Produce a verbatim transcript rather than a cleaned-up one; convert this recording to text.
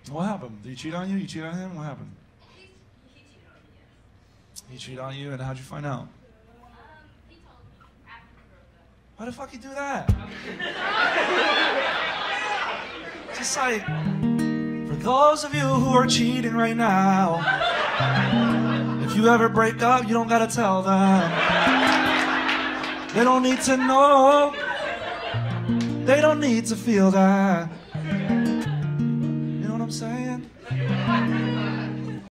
What happened? Did he cheat on you? You cheated on him? What happened? He, he cheated on me, yes. He cheated on you, and how'd you find out? Um, he told me after we broke up. Why the fuck you do that? Just like, for those of you who are cheating right now, if you ever break up, you don't gotta tell them. They don't need to know. They don't need to feel that. You know what I'm saying?